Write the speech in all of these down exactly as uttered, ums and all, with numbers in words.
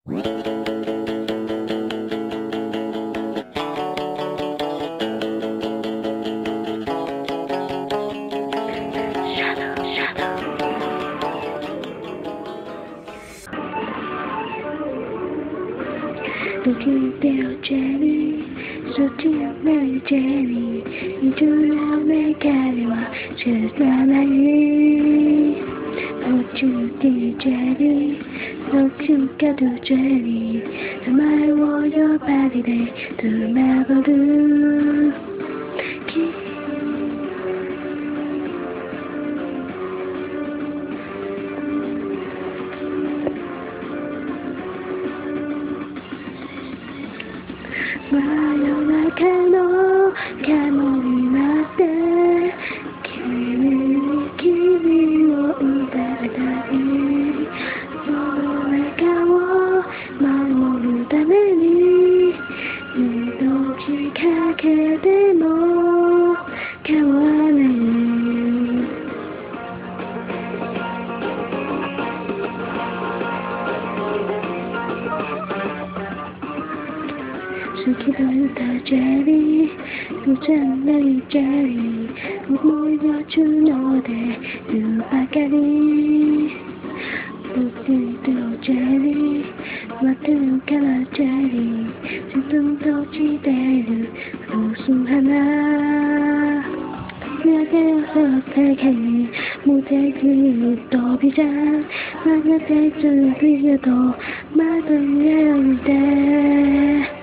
Looking down Jenny, so dear Mary Jenny, into your makeup, just not you. Don't you dear Jenny, don't you get to Jenny, and I want your body day to never do.真夜中の雲になって君に君を歌いたいその中を守るために命かけても変わらない好きだったジェリー、不真なジェリー、思いは中ので言うばかり。僕とジェリー、待ってるからジェリー、自分と落ちているロス花。投げ寄せてに無敵に飛びじゃ、曲がってつびるとまた見えて。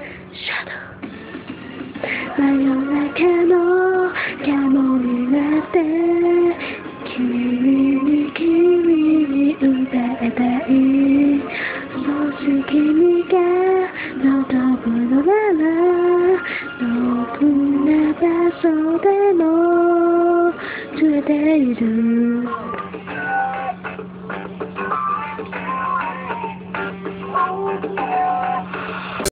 真夜中の雲になって君に君に歌いたいもし君が望むのならどんな場所でも連れている